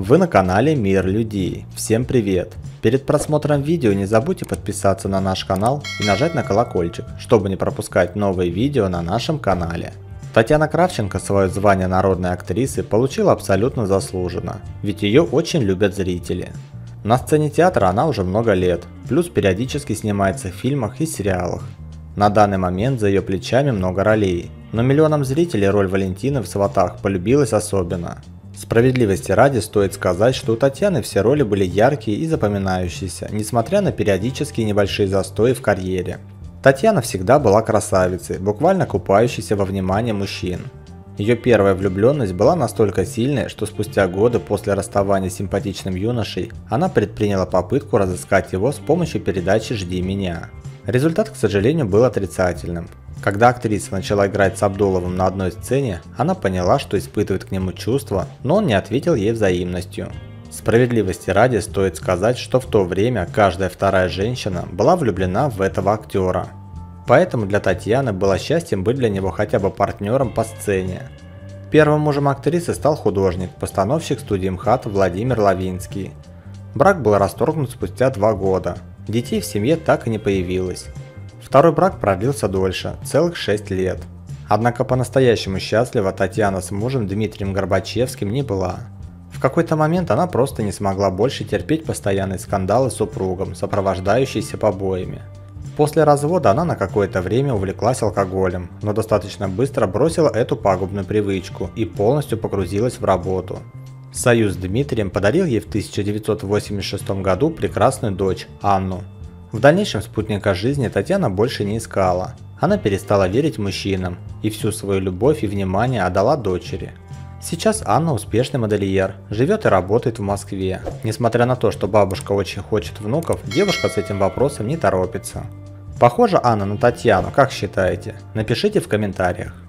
Вы на канале Мир Людей. Всем привет! Перед просмотром видео не забудьте подписаться на наш канал и нажать на колокольчик, чтобы не пропускать новые видео на нашем канале. Татьяна Кравченко свое звание народной актрисы получила абсолютно заслуженно, ведь ее очень любят зрители. На сцене театра она уже много лет, плюс периодически снимается в фильмах и сериалах. На данный момент за ее плечами много ролей, но миллионам зрителей роль Валентины в «Сватах» полюбилась особенно. Справедливости ради стоит сказать, что у Татьяны все роли были яркие и запоминающиеся, несмотря на периодические небольшие застои в карьере. Татьяна всегда была красавицей, буквально купающейся во внимании мужчин. Ее первая влюбленность была настолько сильной, что спустя годы после расставания с симпатичным юношей она предприняла попытку разыскать его с помощью передачи «Жди меня». Результат, к сожалению, был отрицательным. Когда актриса начала играть с Абдуловым на одной сцене, она поняла, что испытывает к нему чувства, но он не ответил ей взаимностью. Справедливости ради стоит сказать, что в то время каждая вторая женщина была влюблена в этого актера. Поэтому для Татьяны было счастьем быть для него хотя бы партнером по сцене. Первым мужем актрисы стал художник, постановщик студии МХАТ Владимир Лавинский. Брак был расторгнут спустя 2 года. Детей в семье так и не появилось. Второй брак продлился дольше, целых 6 лет. Однако по-настоящему счастлива Татьяна с мужем Дмитрием Горбачевским не была. В какой-то момент она просто не смогла больше терпеть постоянные скандалы с супругом, сопровождающиеся побоями. После развода она на какое-то время увлеклась алкоголем, но достаточно быстро бросила эту пагубную привычку и полностью погрузилась в работу. Союз с Дмитрием подарил ей в 1986 году прекрасную дочь Анну. В дальнейшем спутника жизни Татьяна больше не искала. Она перестала верить мужчинам и всю свою любовь и внимание отдала дочери. Сейчас Анна успешный модельер, живет и работает в Москве. Несмотря на то, что бабушка очень хочет внуков, девушка с этим вопросом не торопится. Похожа Анна на Татьяну, как считаете? Напишите в комментариях.